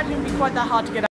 imagine it'd be quite that hard to get out.